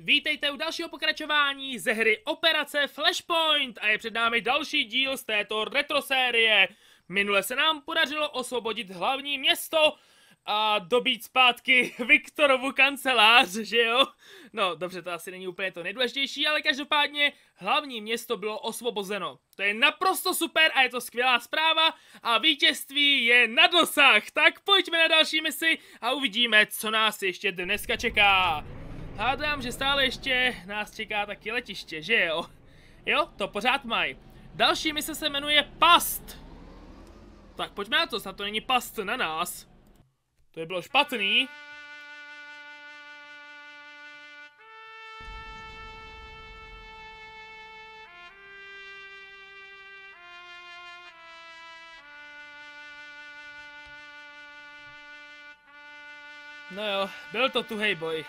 Vítejte u dalšího pokračování ze hry Operace Flashpoint a je před námi další díl z této retro série. Minule se nám podařilo osvobodit hlavní město a dobít zpátky Viktorovu kancelář, že jo? No, dobře, to asi není úplně to nejdůležitější, ale každopádně hlavní město bylo osvobozeno. To je naprosto super a je to skvělá zpráva a vítězství je na dosah. Tak pojďme na další misi a uvidíme, co nás ještě dneska čeká. Hádám, že stále ještě nás čeká taky letiště, že jo? Jo, to pořád mají. Další mise se jmenuje Past. Tak pojďme na to, snad to není past na nás. To by bylo špatný. No jo, byl to tuhej boj.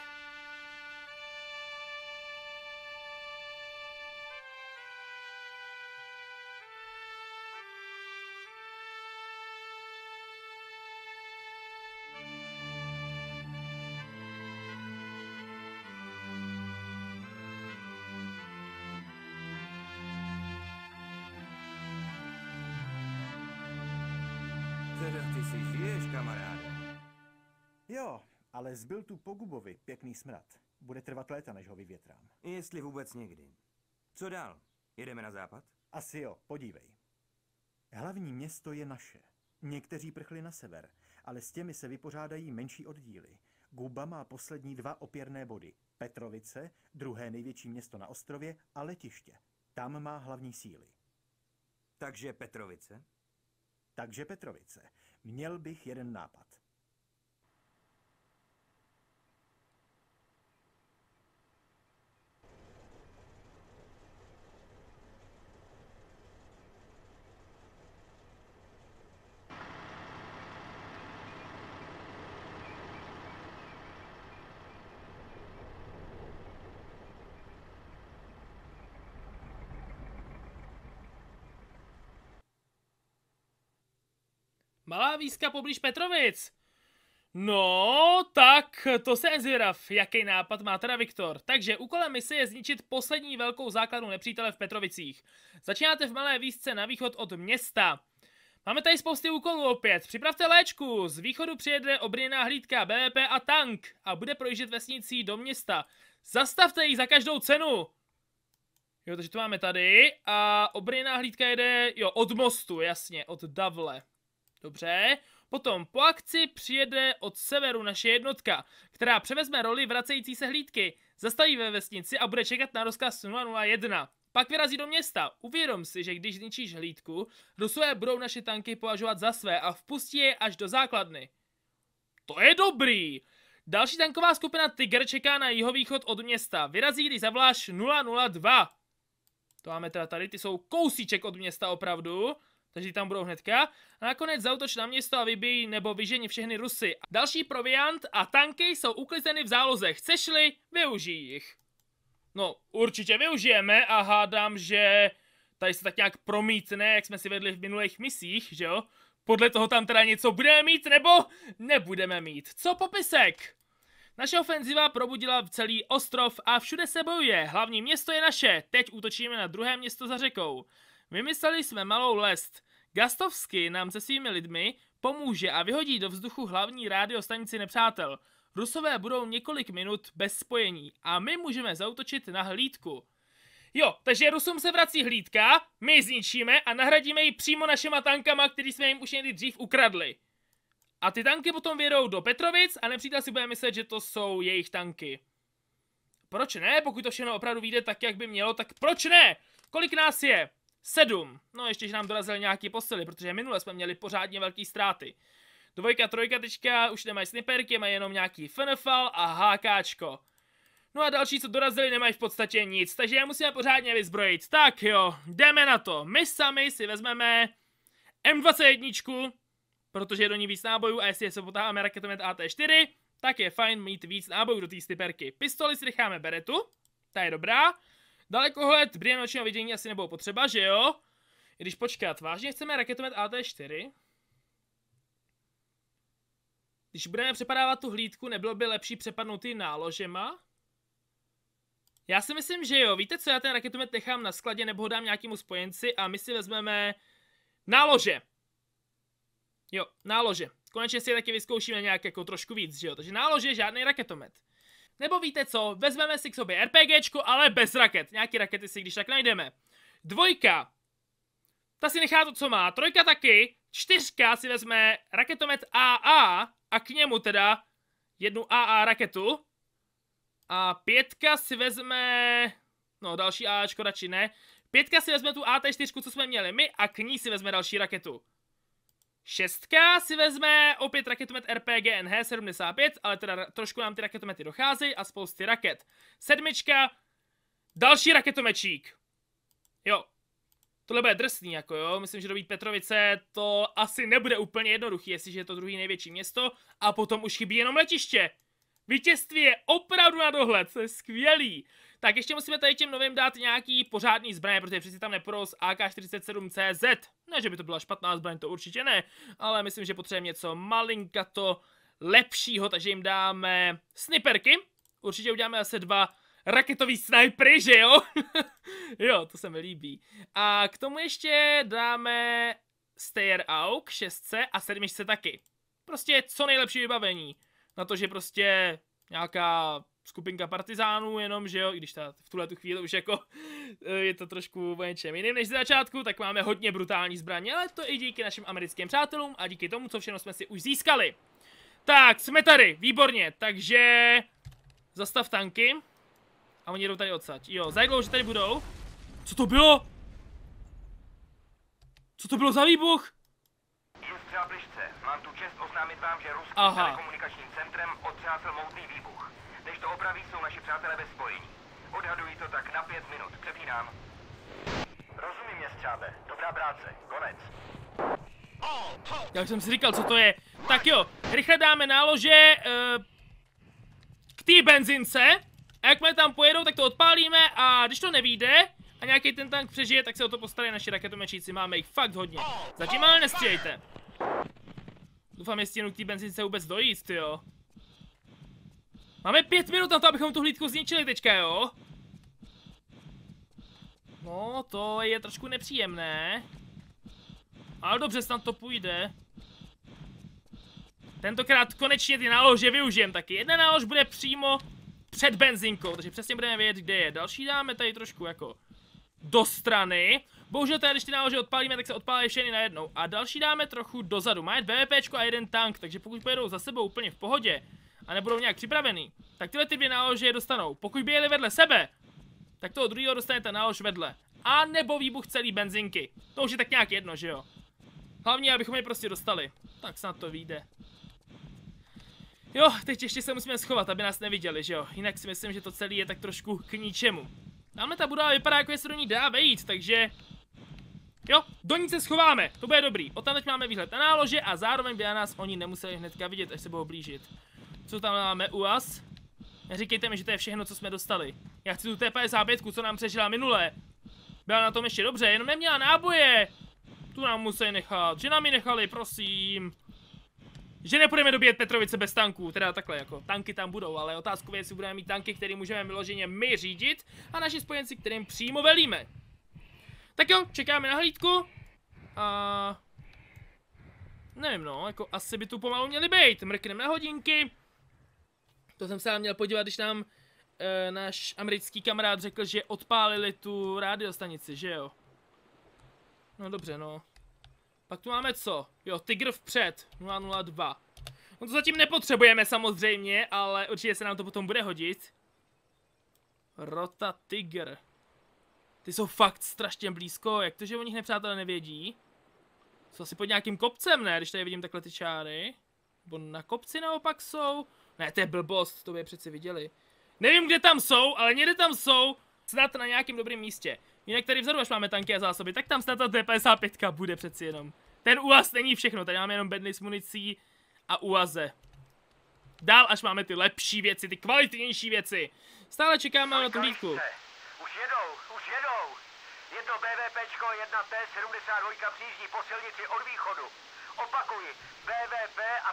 Teda ty si žiješ, kamaráde. Jo, ale zbyl tu po Gubovi pěkný smrad. Bude trvat léta, než ho vyvětrám. Jestli vůbec někdy. Co dál? Jedeme na západ? Asi jo, podívej. Hlavní město je naše. Někteří prchli na sever, ale s těmi se vypořádají menší oddíly. Guba má poslední dva opěrné body. Petrovice, druhé největší město na ostrově, a letiště. Tam má hlavní síly. Takže Petrovice? Takže Petrovice. Měl bych jeden nápad. Malá výzka poblíž Petrovic. No, tak to jsem zvědav, jaký nápad má teda Viktor. Takže úkolem mise je zničit poslední velkou základnu nepřítele v Petrovicích. Začínáte v malé výzce na východ od města. Máme tady spousty úkolů opět. Připravte léčku, z východu přijede obrněná hlídka, BVP a tank a bude projíždět vesnicí do města. Zastavte ji za každou cenu. Jo, takže to máme tady a obrněná hlídka jede, jo, od mostu, jasně, od Davle. Dobře, potom po akci přijede od severu naše jednotka, která převezme roli vracející se hlídky, zastaví ve vesnici a bude čekat na rozkaz 001. Pak vyrazí do města. Uvědom si, že když zničíš hlídku, Rusové budou naše tanky považovat za své a vpustí je až do základny. To je dobrý! Další tanková skupina Tiger čeká na jihovýchod od města. Vyrazí, když zavoláš 002. To máme teda tady, ty jsou kousíček od města opravdu. Takže tam budou hnedka. A nakonec zaútoč na město a vybij nebo vyženi všechny Rusy. Další proviant a tanky jsou uklizeny v záloze. Chceš-li, využij jich. No, určitě využijeme a hádám, že tady se tak nějak promítne, jak jsme si vedli v minulých misích, že jo? Podle toho tam teda něco budeme mít nebo nebudeme mít. Co popisek? Naše ofenziva probudila celý ostrov a všude se bojuje. Hlavní město je naše. Teď útočíme na druhé město za řekou. Vymysleli jsme malou lest. Gastovsky nám se svými lidmi pomůže a vyhodí do vzduchu hlavní rádiostanici nepřátel. Rusové budou několik minut bez spojení a my můžeme zaútočit na hlídku. Jo, takže Rusům se vrací hlídka, my ji zničíme a nahradíme ji přímo našima tankama, který jsme jim už někdy dřív ukradli. A ty tanky potom vědou do Petrovic a nepřítel si bude myslet, že to jsou jejich tanky. Proč ne? Pokud to všechno opravdu vyjde tak, jak by mělo, tak proč ne? Kolik nás je? 7. No ještě, že nám dorazily nějaké posily, protože minule jsme měli pořádně velké ztráty. Dvojka, trojka teďka už nemají sniperky, mají jenom nějaký FNFL a HKčko. No a další, co dorazili, nemají v podstatě nic, takže je musíme pořádně vyzbrojit. Tak jo, jdeme na to. My sami si vezmeme M21, protože je do ní víc nábojů a jestli se potáháme raketomet AT4, tak je fajn mít víc nábojů do té sniperky. Pistoli si necháme Beretu, ta je dobrá. Dalekohled, brýle nočního vidění asi nebudou potřeba, že jo? I když počkat, vážně chceme raketomet AT4? Když budeme přepadávat tu hlídku, nebylo by lepší přepadnout ty náložema? Já si myslím, že jo. Víte co, já ten raketomet nechám na skladě nebo ho dám nějakému spojenci a my si vezmeme nálože. Jo, nálože. Konečně si je taky vyzkoušíme nějak jako trošku víc, že jo. Takže nálože, žádný raketomet. Nebo víte co, vezmeme si k sobě RPGčku, ale bez raket. Nějaký rakety si když tak najdeme. 2. Ta si nechá to, co má. 3 taky. 4 si vezme raketomet AA a k němu teda jednu AA raketu. A 5 si vezme... No, další AAčko radši ne. 5 si vezme tu AT4, co jsme měli my, a k ní si vezme další raketu. 6 si vezme opět raketomet RPG NH-75, ale teda trošku nám ty raketomety docházejí a spousty raket. 7, další raketomečík. Jo. Tohle bude drsný, jako jo. Myslím, že dobít Petrovice to asi nebude úplně jednoduchý, jestliže je to druhý největší město. A potom už chybí jenom letiště. Vítězství je opravdu na dohled, to je skvělý. Tak ještě musíme tady těm novým dát nějaký pořádný zbraně, protože přeci tam nepůjdou z AK-47CZ. Ne, že by to byla špatná zbraň, to určitě ne, ale myslím, že potřebujeme něco malinkato lepšího, takže jim dáme sniperky. Určitě uděláme zase 2 raketový snipery, že jo? Jo, to se mi líbí. A k tomu ještě dáme Steyr AUK 6 a 7 taky. Prostě co nejlepší vybavení. Na to, že prostě nějaká skupinka partizánů jenom, že jo, i když v tuhle chvíli už jako je to trošku o něčem jiným než z začátku, tak máme hodně brutální zbraně, ale to i díky našim americkým přátelům a díky tomu, co všechno jsme si už získali. Tak, jsme tady, výborně, takže zastav tanky a oni jdou tady odsať. Jo, za jak dlouho, že tady budou? Co to bylo? Co to bylo za výbuch? Mám tu čest oznámit vám, že ruským telekomunikačním centrem otřásl moutný výbuch. Než to opraví, jsou naši přátelé ve spojení. Odhadují to tak na 5 minut. Přepínám. Rozumím, městřábe. Dobrá práce. Konec. Já už jsem si říkal, co to je. Tak jo, rychle dáme nálože k té benzince. A jakmile tam pojedou, tak to odpálíme a když to nevyjde a nějaký ten tank přežije, tak se o to postarají naši raketomečíci. Máme jich fakt hodně. Zatím ale nestřílejte. Doufám, jestli jenom k té benzince vůbec dojíst, jo. Máme 5 minut na to, abychom tu hlídku zničili teďka, jo. No, to je trošku nepříjemné. Ale dobře, snad to půjde. Tentokrát konečně ty nálože využijem taky. Jedna nálož bude přímo před benzinkou, takže přesně budeme vědět, kde je. Další dáme tady trošku jako do strany. Bohužel tady, když ty nálože odpálíme, tak se odpálí všechny najednou. A další dáme trochu dozadu. Má BVPčko a jeden tank, takže pokud pojedou za sebou úplně v pohodě a nebudou nějak připravený, tak tyhle ty 2 nálože je dostanou. Pokud by jeli vedle sebe, tak toho druhého dostane ta nálož vedle. A nebo výbuch celý benzinky. To už je tak nějak jedno, že jo. Hlavně, abychom je prostě dostali. Tak snad to vyjde. Jo, teď ještě se musíme schovat, aby nás neviděli, že jo. Jinak si myslím, že to celé je tak trošku k ničemu. Tamhle ta budova vypadá, jako jestli do ní dá vejít, takže... Jo, do ní se schováme, to bude dobrý. Odtamď máme výhled na nálože a zároveň by nás oni nemuseli hnedka vidět, až se budou blížit. Co tam máme UAS? Neříkejte mi, že to je všechno, co jsme dostali. Já chci tu T-55, co nám přežila minule. Byla na tom ještě dobře, jenom neměla náboje. Tu nám musí nechat, že nám ji nechali, prosím. Že nepůjdeme dobíjet Petrovice bez tanků, teda takhle jako, tanky tam budou, ale otázkou je, jestli budeme mít tanky, které můžeme vyloženě my řídit a naši spojenci, kterým přímo velíme. Tak jo, čekáme na hlídku a... Nevím no, jako asi by tu pomalu měli být, mrkneme na hodinky. To jsem se měl podívat, když nám náš americký kamarád řekl, že odpálili tu rádiostanici, že jo? No dobře no. Pak tu máme co? Jo, Tygr vpřed, 002. No to zatím nepotřebujeme samozřejmě, ale určitě se nám to potom bude hodit. Rota Tygr. Ty jsou fakt strašně blízko, jak to, že o nich nepřátelé nevědí? Jsou asi pod nějakým kopcem, ne? Když tady vidím takhle ty čáry. Nebo na kopci naopak jsou? Ne, to je blbost, to by je přeci viděli. Nevím, kde tam jsou, ale někde tam jsou. Snad na nějakém dobrém místě. Jinak tady vzadu, až máme tanky a zásoby, tak tam snad ta T-55 bude přeci jenom. Ten UAZ není všechno, tady máme jenom bedny s municí a UAZe. Dál, až máme ty lepší věci, ty kvalitnější věci. Stále čekáme na tu hlídku. Už jedou. Jedno BVPčko, jedna T-72 přijíždí po silnici od východu. Opakuji, BVP a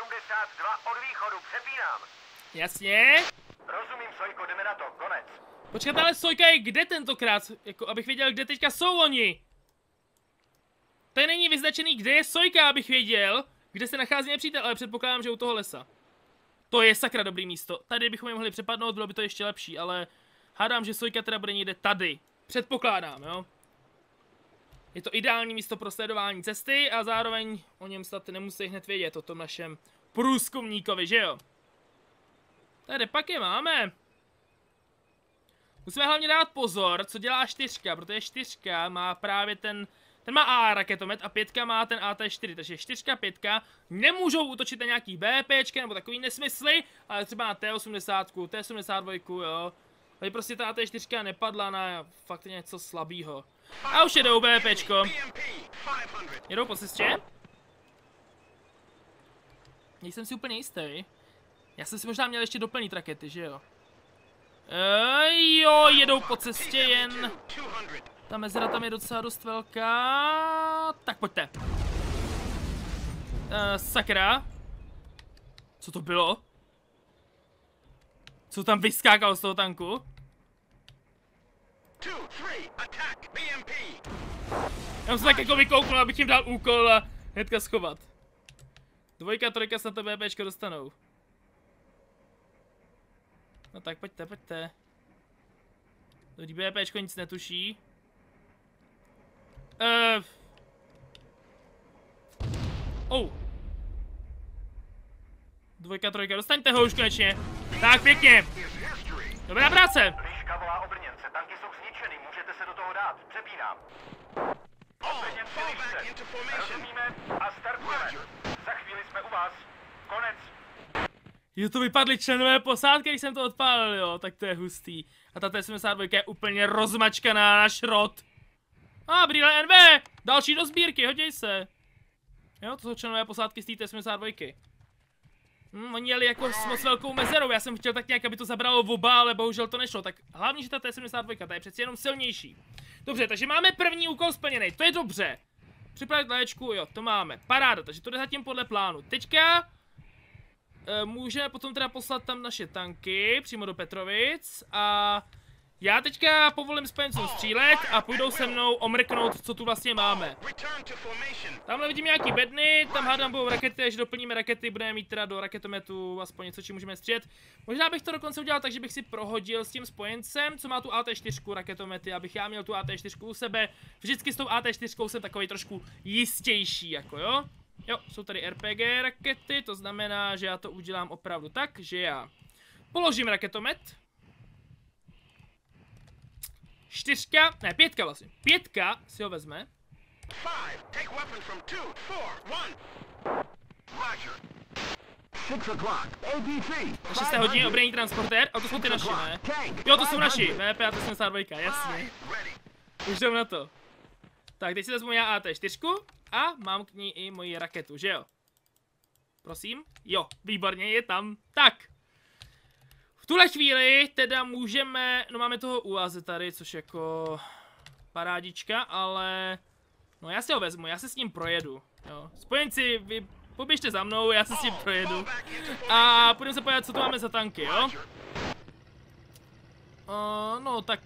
T-72 od východu, přepínám. Jasně. Rozumím, Sojko, jdeme na to, konec. Počkat, ale Sojka je kde tentokrát? Jako, abych věděl, kde teďka jsou oni. Tady není vyznačený, kde je Sojka, abych věděl, kde se nachází nepřítel, ale předpokládám, že u toho lesa. To je sakra dobrý místo. Tady bychom je mohli přepadnout, bylo by to ještě lepší, ale hádám, že Sojka teda bude někde tady. Předpokládám, jo. Je to ideální místo pro sledování cesty a zároveň o něm snad nemusí hned vědět, o tom našem průzkumníkovi, že jo. Tady pak je máme. Musíme hlavně dát pozor, co dělá 4, protože 4 má právě ten má AA raketomet a 5 má ten AT4, takže 4, 5 nemůžou útočit na nějaký BPčky nebo takový nesmysly, ale třeba na T80, T72, jo. Tady prostě ta AT4 nepadla na fakt něco slabýho. A už jedou BPčko. Jedou po cestě? Nejsem si úplně jistý. Já jsem si možná měl ještě doplnit rakety, že jo? Jo, jedou po cestě jen. Ta mezera tam je docela dost velká. Tak pojďte. Sakra. Co to bylo? Co tam vyskákalo z toho tanku? Já jsem tak jako vykouknul, abych jim dal úkol a hnedka schovat. 2, 3 se na to BBčko dostanou. No tak pojďte, pojďte. Teď BPčko nic netuší. 2, 3, dostaňte ho už konečně. Tak, pěkně. Dobrá práce. Liška volá obrněnce, tanky jsou zničeny, můžete se do toho dát, přepínám. Obrněnci lišce, rozumíme a startujeme. Za chvíli jsme u vás. Konec. Jo, to vypadly členové posádky, když jsem to odpálil, jo, tak to je hustý. A ta T72 je úplně rozmačkaná na šrot. Brýle NV, další do sbírky, hodí se. Jo, to jsou členové posádky z té T72. Oni jeli jako s moc velkou mezerou, já jsem chtěl tak nějak, aby to zabralo v oba, ale bohužel to nešlo, tak hlavně, že ta T72, ta je přeci jenom silnější. Dobře, takže máme první úkol splněný, to je dobře. Připravit léčku, jo, to máme, paráda, takže to jde zatím podle plánu. Teďka můžeme potom teda poslat tam naše tanky přímo do Petrovic a já teďka povolím spojencům střílet a půjdou se mnou omrknout, co tu vlastně máme. Tamhle vidím nějaký bedny, tam hádám budou rakety, až doplníme rakety, budeme mít teda do raketometu aspoň něco, čím můžeme střílet. Možná bych to dokonce udělal tak, že bych si prohodil s tím spojencem, co má tu AT4 raketomety, abych já měl tu AT4 u sebe. Vždycky s tou AT4 jsem takový trošku jistější, jako jo. Jo, jsou tady RPG rakety, to znamená, že já to udělám opravdu tak, že já položím raketomet. 4, ne 5 vlastně, 5 si ho vezme. Na 6 hodině obrněný transportér, a to jsou ty naši, ne? Jo, to jsou naši, VP a to jsem 72, jasně. Už jdem na to. Tak, teď si vezmu já AT4 a mám k ní i moji raketu, že jo? Prosím? Jo, výborně, je tam. Tak. V tuhle chvíli teda můžeme, no máme toho UAZ tady, což jako parádička, ale no já si ho vezmu, já se s ním projedu, jo. Spojenci, vy poběžte za mnou, já se s ním projedu a půjdeme se podívat, co tu máme za tanky, jo. No tak,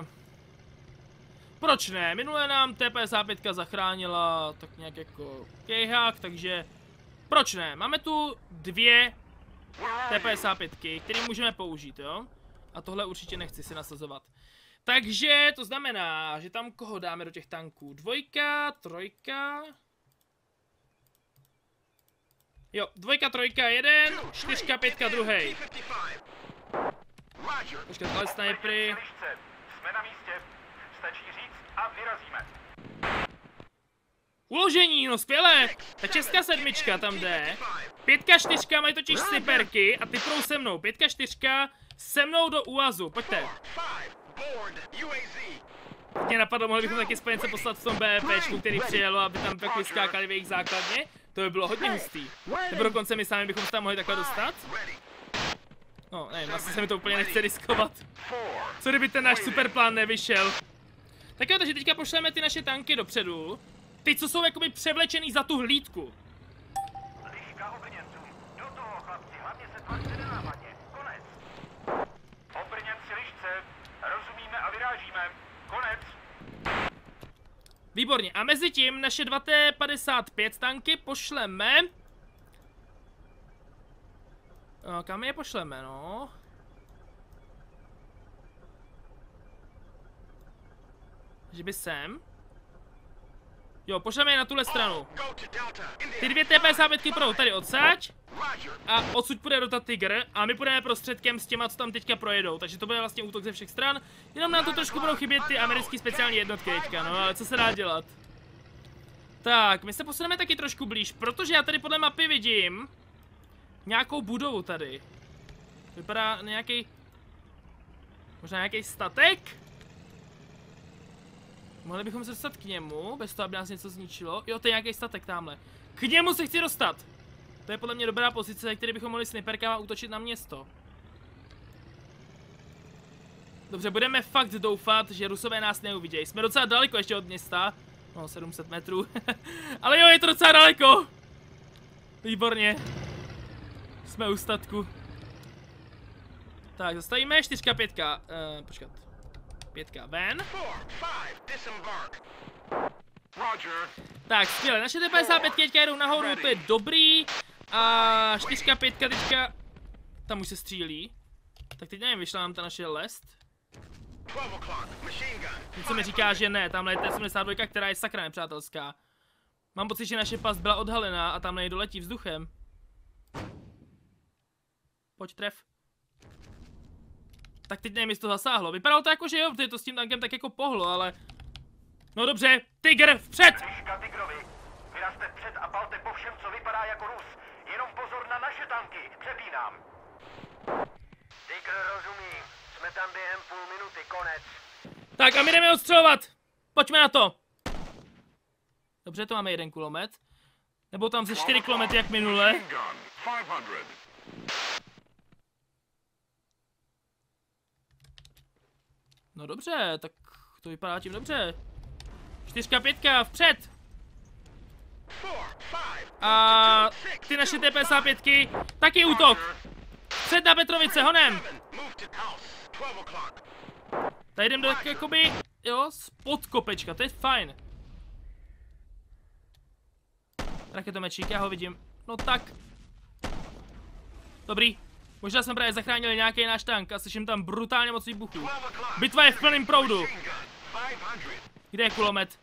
proč ne, minule nám T55 zachránila tak nějak jako kejhák, takže proč ne, máme tu 2 T55, který můžeme použít, jo? A tohle určitě nechci si nasazovat. Takže to znamená, že tam koho dáme do těch tanků? 2, 3. Jo, 2, 3, 1, 4, 5, 2. Počkat, ale snajpry. Jsme na místě, stačí říct a vyrazíme. Uložení, no skvělé. Ta česká 7 tam jde. 5, 4 mají totiž sniperky a ty půjdou se mnou. 5, 4 se mnou do UAZu, pojďte. Mě napadlo, mohli bychom taky spojence poslat v tom BPčku, který přijelo, aby tam tak vyskákali v jejich základně. To by bylo hodně hustý. Nebo dokonce my sami bychom se tam mohli takhle dostat. No, nevím, asi se mi to úplně nechce riskovat. Co kdyby ten náš superplán nevyšel? Tak jo, takže teďka pošleme ty naše tanky dopředu. Ty, co jsou jakoby převlečený za tu hlídku. Liška obrněncům. Do toho, chlapci, hlavně se tvařte nenápadně. Konec. Obrněnci lišce. Vyrážíme. Konec. Výborně. A mezi tím naše 2T55 tanky pošleme... Kam je pošleme, no? Že by sem? Jo, pošleme je na tuhle stranu. Ty 2T55 půjdou tady odsaď. A odsud půjde Rota Tiger a my půjdeme prostředkem s těma, co tam teďka projedou. Takže to bude vlastně útok ze všech stran. Jenom nám to trošku budou chybět ty americké speciální jednotky teďka, no ale co se dá dělat? Tak, my se posuneme taky trošku blíž, protože já tady podle mapy vidím nějakou budovu tady. Vypadá nějaký... Možná nějaký statek? Mohli bychom se dostat k němu, bez toho, aby nás něco zničilo. Jo, to je nějaký statek tamhle. K němu se chci dostat! To je podle mě dobrá pozice, ze které bychom mohli sniperkama útočit na město. Dobře, budeme fakt doufat, že Rusové nás neuvidějí. Jsme docela daleko ještě od města. No, 700 metrů. Ale jo, je to docela daleko! Výborně. Jsme u statku. Tak, zastavíme, 4-5. Počkat. 5 ven. Tak, skvěle, naše T55 teďka jedou nahoru, to je dobrý. A 4-5 teďka... Tam už se střílí. Tak teď nevím, vyšla nám ta naše lest. Něco mi říká, že ne, tamhle je T72, která je sakra nepřátelská. Mám pocit, že naše past byla odhalená a tamhle doletí vzduchem. Pojď, tref. Tak teď nevím, jestli to zasáhlo. Vypadalo to jako, že jo, protože to s tím tankem tak jako pohlo, ale... No dobře, Tiger, vpřed! Liška Tigrovi. Vyrazte před a palte po všem, co vypadá jako Rus. Jenom pozor na naše tanky. Přepínám. Tiger rozumí. Jsme tam během půl minuty, konec. Tak a my jdeme odstřelovat. Pojďme na to. Dobře, to máme 1 kulomet. Nebo tam ze 4 kulomety jak minule. No dobře, tak to vypadá tím dobře. 4-5, vpřed! A ty naše T55, taky útok! Před na Petrovice, honem! Tady jdem do tak jakoby, jo, spod kopečka, to je fajn. Raketomečík, já ho vidím. No tak. Dobrý. Možná jsme právě zachránili nějaký náš tank a slyším tam brutálně moc výbuchů. Bitva je v plném proudu. Kde je kulomet?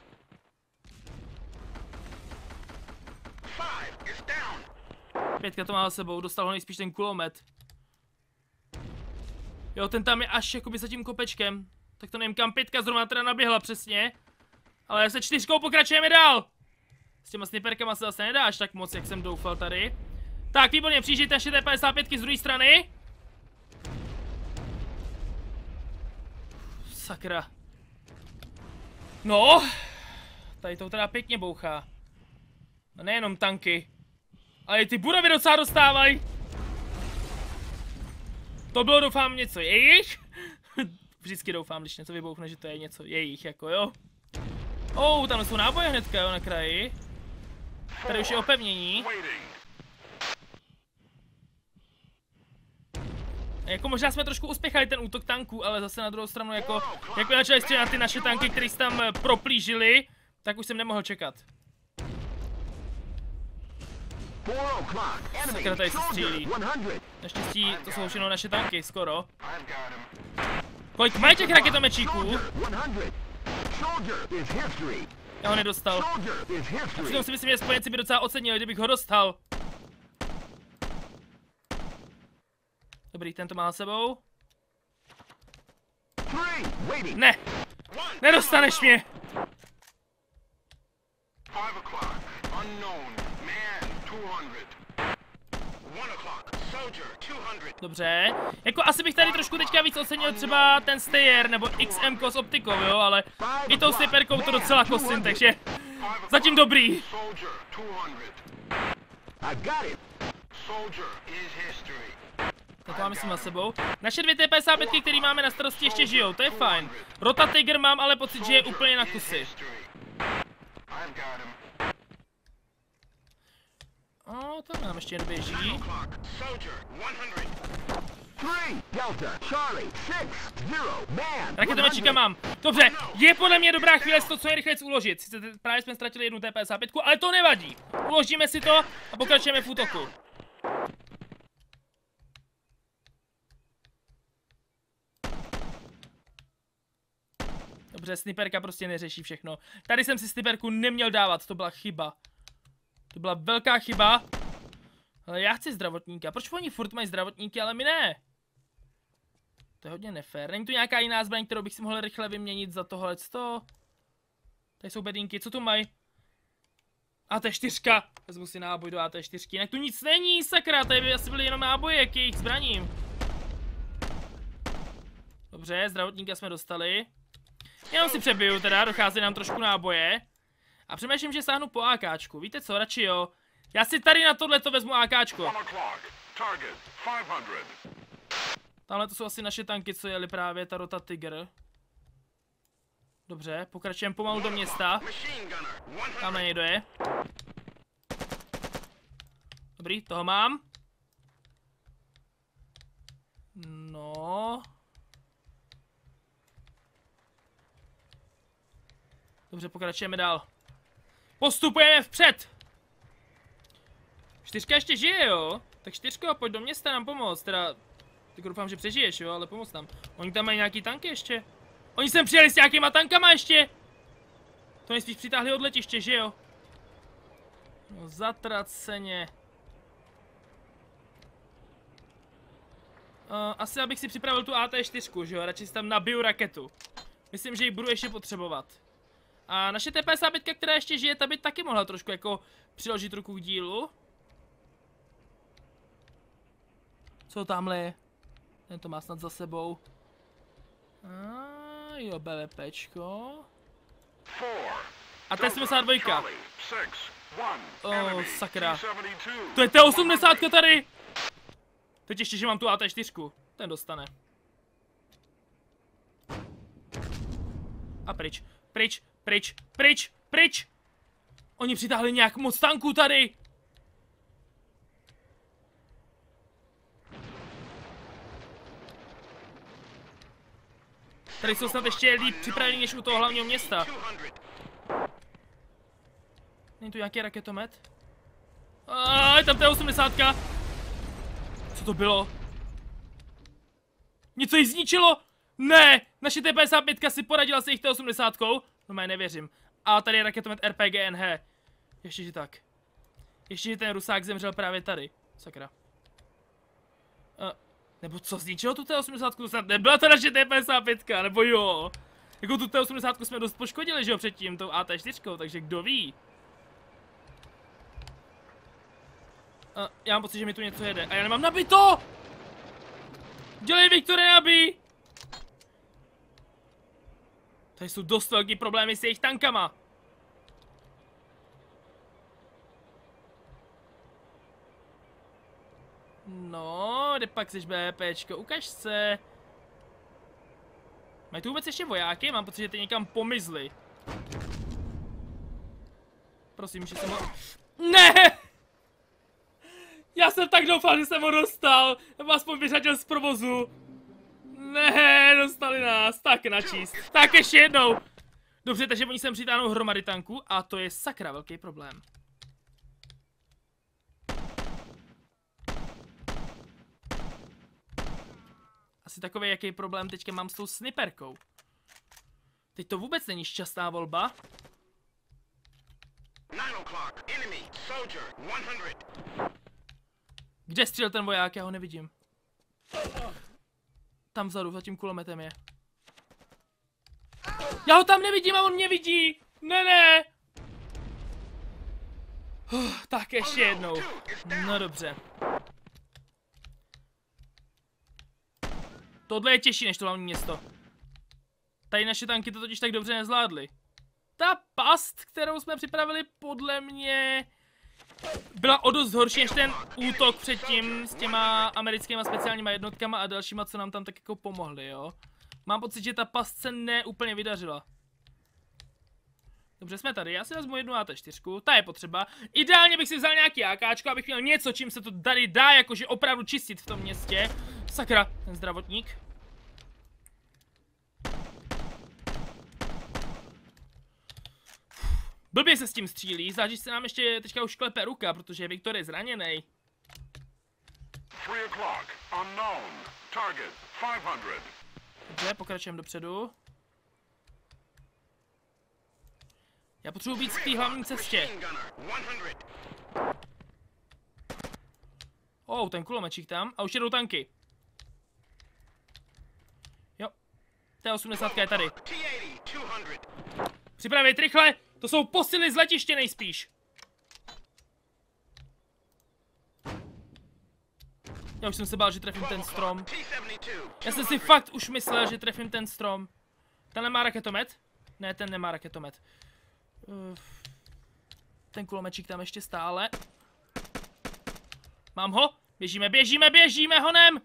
Pětka to má za sebou, dostal ho nejspíš ten kulomet. Jo, ten tam je až jakoby za tím kopečkem. Tak to nevím, kam 5 zrovna teda naběhla přesně. Ale se 4 pokračujeme dál. S těma sniperkama se zase nedá až tak moc, jak jsem doufal tady. Tak, výborně, přijíždějte naše T55 z druhé strany. Sakra. No, tady to teda pěkně bouchá. No nejenom tanky, ale i ty budovy docela dostávají. To bylo, doufám, něco jejich. Vždycky doufám, když něco vybouchne, že to je něco jejich, jako jo. Tam jsou náboje hnedka, jo, na kraji. Tady už je opevnění. Jako možná jsme trošku uspěchali ten útok tanků, ale zase na druhou stranu jako začali střílet ty naše tanky, které se tam proplížily, tak už jsem nemohl čekat. Sakra, tady se střílí. Naštěstí to jsou všechno naše tanky, skoro. Kolik mají těch raketomečíků? Já ho nedostal. A přitom si myslím, že spojenci by docela ocenili, kdybych ho dostal. Dobrý, ten to má za sebou. Ne! Nedostaneš mě! Dobře. Jako asi bych tady trošku teďka víc ocenil třeba ten Stayer nebo XM s optikou, jo, ale i tou sniperkou to docela kosím, takže zatím dobrý. Tak to mám myslím na sebou. Naše 2 T55, které máme na starosti, ještě žijou, to je fajn. Rota Tiger mám ale pocit, že je úplně na kusy. To nám ještě jen běží. Raketomečníka mám. Dobře, je podle mě dobrá chvíle to co nejrychleji uložit. Sice právě jsme ztratili jednu T-55, ale to nevadí. Uložíme si to a pokračujeme v útoku. Dobře, sniperka prostě neřeší všechno. Tady jsem si sniperku neměl dávat, to byla chyba. To byla velká chyba. Ale já chci zdravotníka. Proč oni furt mají zdravotníky, ale my ne? To je hodně nefér. Není tu nějaká jiná zbraň, kterou bych si mohl rychle vyměnit za tohleto? Tady jsou bedínky, co tu mají? AT4. Vezmu si náboj do AT4. Jinak tu nic není, sakra, tady by asi byly jenom náboje k jejich zbraním. Dobře, zdravotníka jsme dostali. Jenom si přebiju teda, dochází nám trošku náboje. A přemýšlím, že sáhnu po AKčku. Víte co, radši jo. Já si tady na tohleto vezmu AKčko. Tamhle to jsou asi naše tanky, co jeli právě, ta rota Tiger. Dobře, pokračujeme pomalu do města. Tamhle někdo je. Dobrý, toho mám. No. Dobře, pokračujeme dál. Postupujeme vpřed! 4 ještě žije, jo? Tak 4, pojď do města nám pomoct, teda... Tak doufám, že přežiješ, jo, ale pomoct nám. Oni tam mají nějaký tanky ještě. Oni sem přijeli s nějakýma tankama ještě! To nejspíš přitáhli od letiště, že jo? No zatraceně. Asi abych si připravil tu AT4, že jo? Radši si tam nabiju raketu. Myslím, že ji budu ještě potřebovat. A naše T-55, která ještě žije, ta by taky mohla trošku jako přiložit ruku k dílu. Co tamhle je? Ten to má snad za sebou. Jo, BVPčko. A T-72. Sakra. To je T-80 tady! Teď ještě, že mám tu AT4. Ten dostane. A pryč, pryč, pryč, pryč, pryč! Oni přitáhli nějak moc tanků tady! Tady jsou snad ještě líp připraveni než u toho hlavního města. Není tu nějaký raketomet? Je tam T-80. Co to bylo? Něco jí zničilo? Ne! Naše T-55 si poradila s jejich T-80. No já nevěřím. A tady je raketomet RPG-NH. Ještě že tak. Ještě že ten Rusák zemřel právě tady. Sakra. Nebo co zničilo tu T-80? Snad nebyla to naše T-55, nebo jo? Jako tu T-80 jsme dost poškodili, že jo, předtím tou AT4, takže kdo ví? Já mám pocit, že mi tu něco jede. A já nemám nabito! Dělej, Viktore, nabij! Tady jsou dost velký problémy s jejich tankama. No, kde pak seš BPčko, ukaž se. Mají tu vůbec ještě vojáky? Mám pocit, že ty někam pomizli. Prosím, že jsem ho... Ne! Já jsem tak doufal, že jsem ho dostal. Nebo aspoň vyřadil z provozu. Ne, dostali nás. Tak načíst. Tak ještě jednou. Dobře, takže oni sem přitáhnou hromady tanků a to je sakra velký problém. Asi takový, jaký problém teďka mám s tou sniperkou. Teď to vůbec není šťastná volba. Kde střílel ten voják? Já ho nevidím. Tam vzadu, za tím kulometem je. Já ho tam nevidím a on mě vidí! Ne! Tak ještě jednou. No dobře. Tohle je těžší než to hlavní město. Tady naše tanky to totiž tak dobře nezvládly. Ta past, kterou jsme připravili, podle mě byla o dost horší než ten útok předtím s těma americkýma speciálníma jednotkama a dalšíma, co nám tam tak jako pomohli, jo. Mám pocit, že ta past se neúplně vydařila. Dobře, jsme tady, já si vezmu jednu AT4, ta je potřeba. Ideálně bych si vzal nějaký AKčko, abych měl něco, čím se to tady dá jakože opravdu čistit v tom městě. Sakra, ten zdravotník. Blbě se s tím střílí, zvlášť, že se nám ještě teďka už klepe ruka, protože Viktor je zraněnej. 3 o'clock, unknown, target 500. Dobře, pokračujeme dopředu. Já potřebuji být v té hlavní cestě. Ten kulomečík tam. A už jedou tanky. Jo. T-80 je tady. Připravit rychle! To jsou posily z letiště nejspíš. Já už jsem se bál, že trefím ten strom. Já jsem si fakt už myslel, že trefím ten strom. Ten nemá raketomet? Ne, ten nemá raketomet. Ten kulomečík tam ještě stále. Mám ho? Běžíme, běžíme, běžíme honem!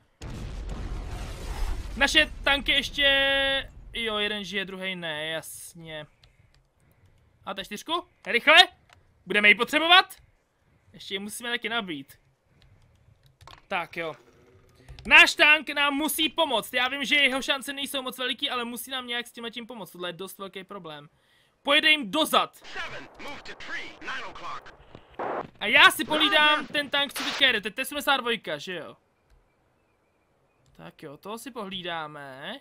Naše tanky ještě... Jo, jeden žije, druhý ne, jasně. A T4? Rychle! Budeme ji potřebovat? Ještě ji musíme taky nabít. Tak jo. Náš tank nám musí pomoct. Já vím, že jeho šance nejsou moc veliký, ale musí nám nějak s tímhletím pomoct. Tohle je dost velký problém. Pojede jim dozad. A já si pohlídám ten tank, co teďka jede. To je T-72, že jo? Tak jo, toho si pohlídáme.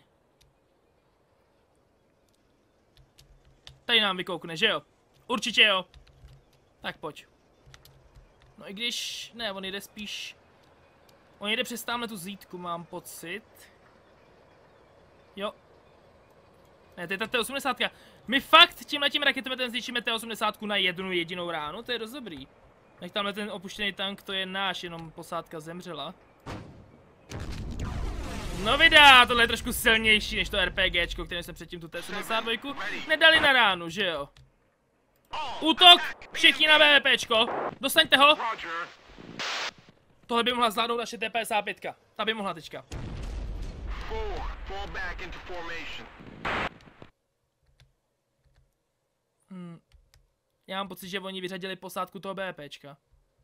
Tady nám vykoukne, že jo? Určitě jo. Tak pojď. No i když... Ne, on jede spíš... On jede přes tamhle tu zítku, mám pocit. Jo. Ne, to je ta T-80. My fakt tímhletím raketometem zničíme T-80 na jednu jedinou ránu, to je dost dobrý. Jak tamhle ten opuštěný tank, to je náš, jenom posádka zemřela. No vydá, tohle je trošku silnější než to RPGčko, které jsme předtím tu T-72 nedali na ránu, že jo? Útok! Všichni na BVPčko! Dostaňte ho! Tohle by mohla zvládnout naše T-55. Ta by mohla teďka. Já mám pocit, že oni vyřadili posádku toho BVPčka.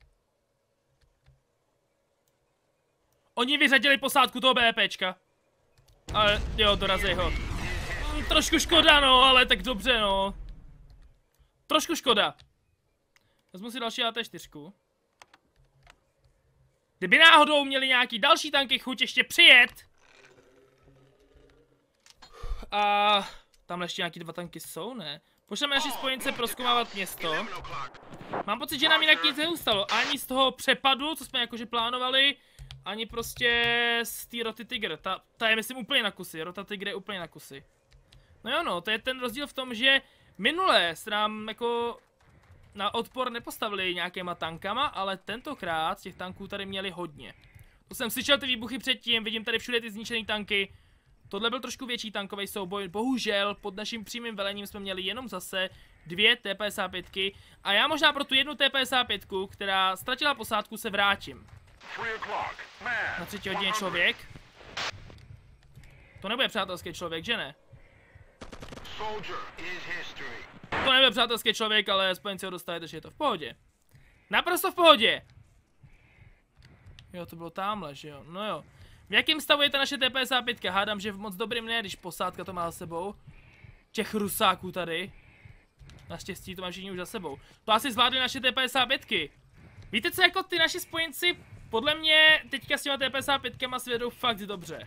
Oni vyřadili posádku toho BVPčka. Ale jo, dorazí ho. Trošku škoda, no, ale tak dobře, no. Trošku škoda. Vezmu si další AT4. Kdyby náhodou měli nějaký další tanky chuť ještě přijet. A tamhle ještě nějaký 2 tanky jsou, ne? Pošleme naši spojence prozkoumávat město. Mám pocit, že nám jinak nic neustalo. Ani z toho přepadu, co jsme jakože plánovali, ani prostě z té roty Tiger. Ta je myslím úplně na kusy. Rota Tiger je úplně na kusy. No jo no, to je ten rozdíl v tom, že minule se nám jako na odpor nepostavili nějakýma tankama, ale tentokrát těch tanků tady měli hodně. To jsem slyšel ty výbuchy předtím, vidím tady všude ty zničené tanky. Tohle byl trošku větší tankový souboj, bohužel pod naším přímým velením jsme měli jenom zase 2 T-55 a já možná pro tu jednu T-55, která ztratila posádku, se vrátím. Na 3. hodině člověk. To nebude přátelský člověk, že ne? To nebude přátelský člověk, ale spojenci ho dostali, takže je to v pohodě. Naprosto v pohodě. Jo, to bylo tamhle, že jo? No jo. V jakém stavu je ta naše T-55? Hádám, že v moc dobrým ne, když posádka to má za sebou. Těch rusáků tady. Naštěstí to má všichni už za sebou. To asi zvládli naše T-55. Víte co, jako ty naši spojenci, podle mě teďka s těma T-55 svědou fakt dobře.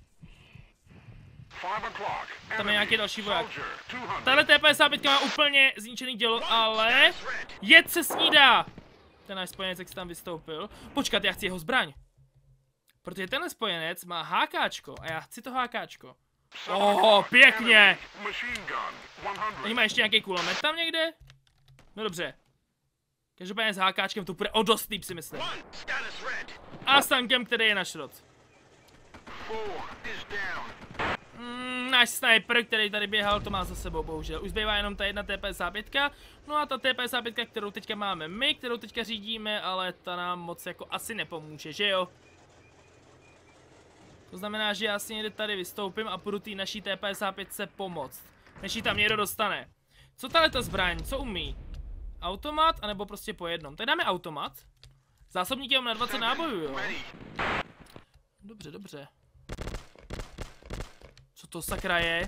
Tam je nějaký další voják. Tahle T-55 má úplně zničený dělo, ale jed se snídá. Ten náš spojenec, jak se tam vystoupil. Počkat, já chci jeho zbraň. Protože tenhle spojenec má hákáčko a já chci to hákáčko. Pěkně! Oni mají ještě nějaký kulomet tam někde? No dobře. Každopádně s hákáčkem to bude o dost líp, si myslím. A s tankem, který je na šrot. Náš sniper, který tady běhal, to má za sebou, bohužel. Už zbývá jenom ta jedna T-55. No a ta T-55, kterou teďka máme my, kterou teďka řídíme, ale ta nám moc jako asi nepomůže, že jo? To znamená, že já si někde tady vystoupím a půjdu té naší T-55 pomoct. Než ji tam někdo dostane. Co tato zbraň? Co umí? Automat, anebo prostě po jednom? Tady dáme automat. Zásobník je na 20 nábojů, jo? Dobře, dobře. Co to sakra je?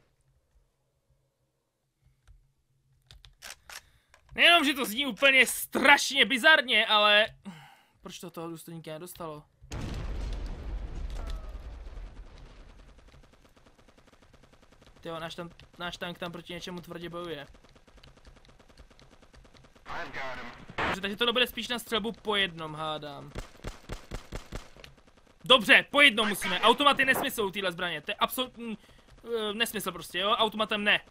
Nejenom, že to zní úplně strašně bizarně, ale... Proč to toho důstojníka nedostalo? Tyjo, náš tank tam proti něčemu tvrdě bojuje. Dobře, takže to bude spíš na střelbu po jednom, hádám. Dobře, po jednom musíme. Automat je nesmysl u téhle zbraně. To je absolutní nesmysl prostě, jo? Automatem ne.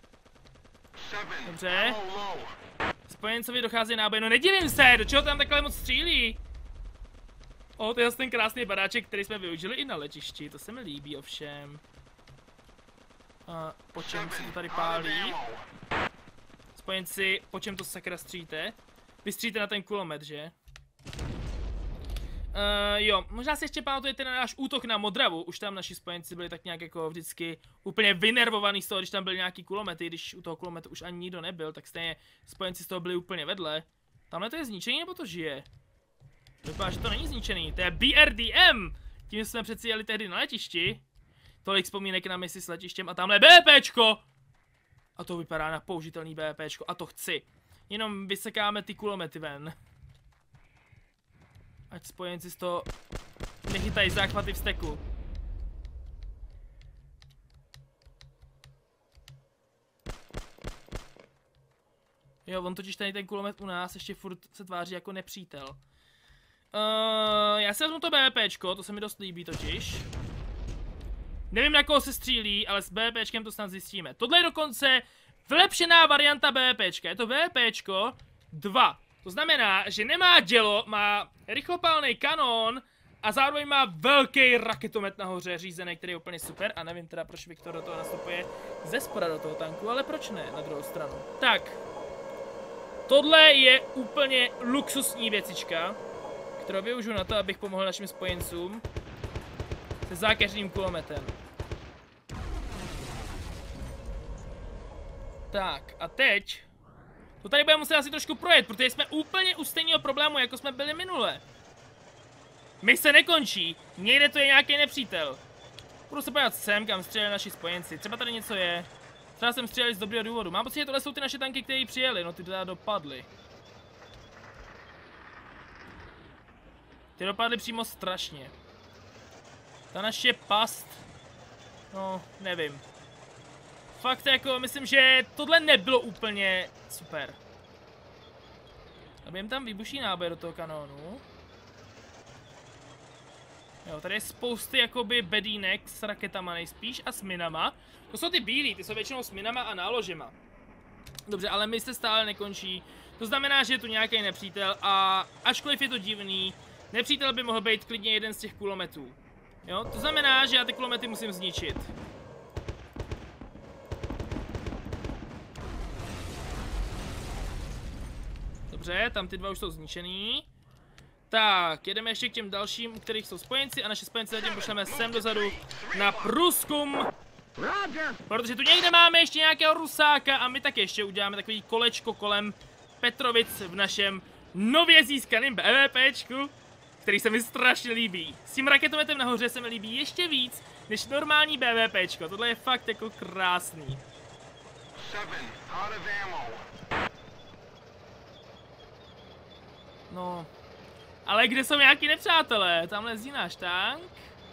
Dobře. Spojencovi dochází náboj. No nedivím se, do čeho tam takhle moc střílí? O, to je ten krásný baráček, který jsme využili i na letišti. To se mi líbí ovšem. A po čem se to tady pálí? Spojenci, po čem to sakra stříte? Vy stříte na ten kulomet, že? Jo, možná si ještě pamatujete na náš útok na Modravu. Už tam naši spojenci byli tak nějak jako vždycky úplně vynervovaný z toho, když tam byly nějaký kulomety. Když u toho kulometu už ani nikdo nebyl, tak stejně spojenci z toho byli úplně vedle. Tamhle to je zničený nebo to žije? Vypadá, že to není zničený, to je BRDM! Tím jsme přeci jeli tehdy na letišti. Tolik vzpomínek na misi s letištěm a tamhle BPčko! A to vypadá na použitelný BPčko a to chci. Jenom vysekáme ty kulomety ven. Ať spojenci z toho nechytají záchvaty vzteku. Jo, on totiž tady ten kulomet u nás ještě furt se tváří jako nepřítel. Já si vezmu to BPčko, to se mi dost líbí totiž. Nevím, na koho se střílí, ale s BPčkem to snad zjistíme. Tohle je dokonce vylepšená varianta BPčka. Je to BPčko 2. To znamená, že nemá dělo, má rychlopálný kanón a zároveň má velký raketomet nahoře řízený, který je úplně super. A nevím teda, proč Viktor do toho nastupuje ze spoda do toho tanku, ale proč ne na druhou stranu. Tak. Tohle je úplně luxusní věcička, kterou využiju na to, abych pomohl našim spojencům se zákeřným kulometem. Tak, a teď to tady budeme muset asi trošku projet, protože jsme úplně u stejného problému, jako jsme byli minule. Mise nekončí, někde to je nějaký nepřítel. Budu se podívat sem, kam stříleli naši spojenci, třeba tady něco je. Třeba jsem stříleli z dobrého důvodu, mám pocit, že tohle jsou ty naše tanky, které přijeli, no ty teda dopadly. Ty dopadly přímo strašně. Ta naše past, no nevím. Fakt jako, myslím, že tohle nebylo úplně super. Zabijeme tam výbušný náboj do toho kanónu. Jo, tady je spousty jakoby bedínek s raketama nejspíš a s minama. To jsou ty bílí, ty jsou většinou s minama a náložema. Dobře, ale mise stále nekončí. To znamená, že je tu nějaký nepřítel a ačkoliv je to divný, nepřítel by mohl být klidně jeden z těch kulometů. Jo, to znamená, že já ty kulomety musím zničit. Dobře, tam ty dva už jsou zničený. Tak, jedeme ještě k těm dalším, u kterých jsou spojenci a naše spojenci zatím pošleme sem dozadu na průzkum. Protože tu někde máme ještě nějakého rusáka a my tak ještě uděláme takový kolečko kolem Petrovic v našem nově získaném BVPčku, který se mi strašně líbí. S tím raketometem nahoře se mi líbí ještě víc než normální BVPčko. Tohle je fakt jako krásný. No, ale kde jsou nějaký nepřátelé? Tamhle jezdí náš tank.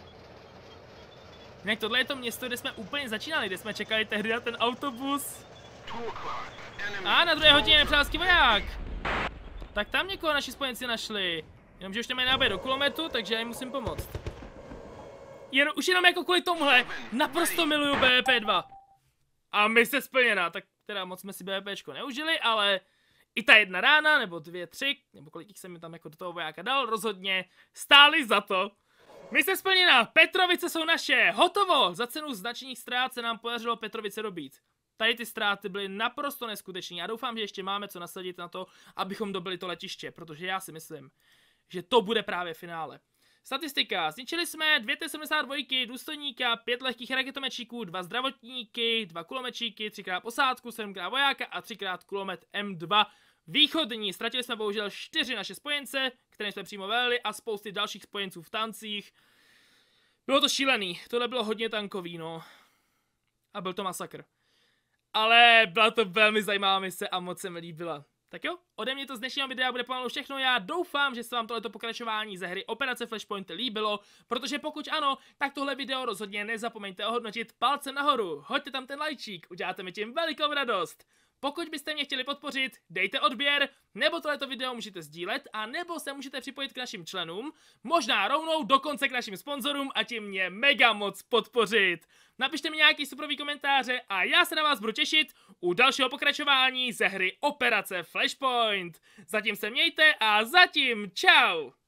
Jinak tohle je to město, kde jsme úplně začínali, kde jsme čekali tehdy na ten autobus. A na druhé hodině nepřátelský voják. Tak tam někoho naši spojenci našli. Jenomže už nemají náboj do kulometu, takže já jim musím pomoct. Už jenom jako kvůli tomuhle naprosto miluju BVP2. A mise splněná, tak teda moc jsme si BVPčko neužili, ale i ta jedna rána, nebo 2, 3, nebo kolik jsem mi tam jako do toho vojáka dal, rozhodně stály za to. Mise splněná, Petrovice jsou naše, hotovo! Za cenu značných ztrát se nám podařilo Petrovice dobít. Tady ty ztráty byly naprosto neskutečné. Já doufám, že ještě máme co nasadit na to, abychom dobili to letiště, protože já si myslím, že to bude právě finále. Statistika. Zničili jsme 2 T-72 důstojníka, 5 lehkých raketomečíků, 2 zdravotníky, 2 kulomečíky, 3x posádku, 7x vojáka a 3x kulomet M2 východní. Ztratili jsme bohužel 4 naše spojence, které jsme přímo velili, a spousty dalších spojenců v tancích. Bylo to šílený, tohle bylo hodně tankový, no. A byl to masakr. Ale byla to velmi zajímavá mise a moc se mi líbila. Tak jo, ode mě to z dnešního videa bude pomalu všechno. Já doufám, že se vám tohleto pokračování ze hry Operace Flashpoint líbilo, protože pokud ano, tak tohle video rozhodně nezapomeňte ohodnotit palcem nahoru. Hoďte tam ten lajčík, uděláte mi tím velikou radost. Pokud byste mě chtěli podpořit, dejte odběr, nebo tohleto video můžete sdílet, a nebo se můžete připojit k našim členům, možná rovnou dokonce k našim sponzorům a tím mě mega moc podpořit. Napište mi nějaký superový komentáře a já se na vás budu těšit u dalšího pokračování ze hry Operace Flashpoint. Zatím se mějte a zatím čau!